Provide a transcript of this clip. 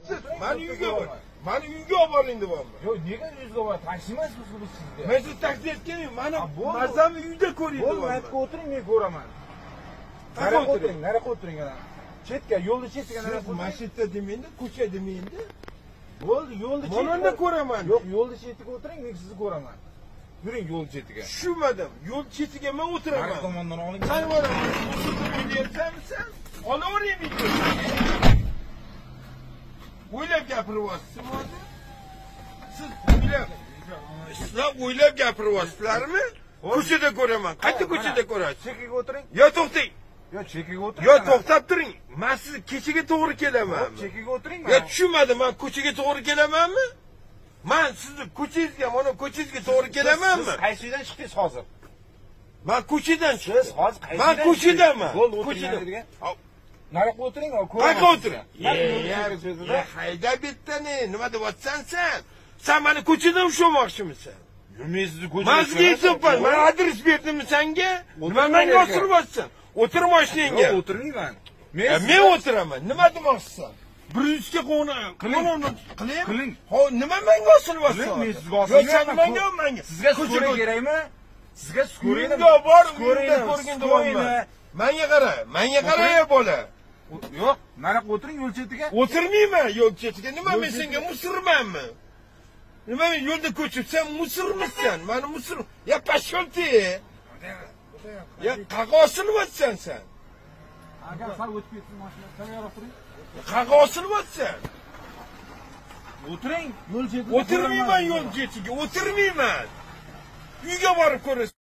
Siz mani uyga bor. Mani uyga olib boring deyapman. Yo'q, nega uyingizga boradi? Taksi emasmi siz sizda? Men siz taksi etganim, mana mazamni uyda ko'ring Bo'ldi, deyapman. aytib o'tiring, men ko'raman. Nariga o'tiring, nariga o'tiring ana. Chetga, yo'lni chetiga nariga o'tiring. Masjidda demaydi, ko'cha demaydi. Bo'ldi, yo'lni chetiga. Mana ko'raman. Yo'q, yo'lni chetiga o'tiring, men sizni ko'raman. Yuring yo'l chetiga. Tushunmadim. Yo'l chetiga men o'tiraman. Nari tomondan oling. Qani boraman? O'ylayapsanmi? Olaveringmi? O'ylab gapiryapsizmi hozir? Siz o'ylab gapiryapsizlarmi? Ko'chada ko'raman. Qayerda ko'chada ko'rasiz? Chetiga o'tiring. Yo to'xtang. Yo, chetiga o'tiring. Yo to'xtab turing. Men siz kechaga to'g'ri kelamanmi? Chetiga o'tiring. Yo tushunmadim, men ko'chaga to'g'ri kelamanmi? Men sizni ko'changizga, mana ko'changizga to'g'ri kelamanmi? Siz qaysidan chiqdingiz hozir? Men ko'chadan Siz hozir qaysidan? Men ko'chadanman. Ko'chadan. Nariga o'tiring, qayerga o'tiring? Hayda bittani, nima deyapsan sen? Sen meni ko'chadan ushlamoqchimisan? Men sizni ko'chadan. Men sizga aytibman, men adres berdimmi senga? Nima menga osilmaysan? O'tir mashinangga. Yo'q, o'tirmayman. Men o'tiraman. Nima demoqchisan? 100 ga qiling. Ho, nima menga osilmaysan? Men sizga osilmayman. Yo, menga. Sizga skora kerakmi? Sizga skora Uyingga bor, uyingda ko'rgin deyapman. Menga qara bola. Yo'q, mana o'tiring yo'l chetiga. O'tirmayman yo'l chetiga. Nima men senga musirmanmi? Nima men yo'lda ko'chibsan, musirmisan? Meni musir. Ya pasholti. Ya qaqa osilmaysan sen. Agar sal o'tib ketsin mashina, tayyorroq turing. Qaqa osilmaysan. O'tiring, yo'l chetiga. O'tirmayman yo'l chetiga, o'tirmayman. Uyga borib ko'rasan.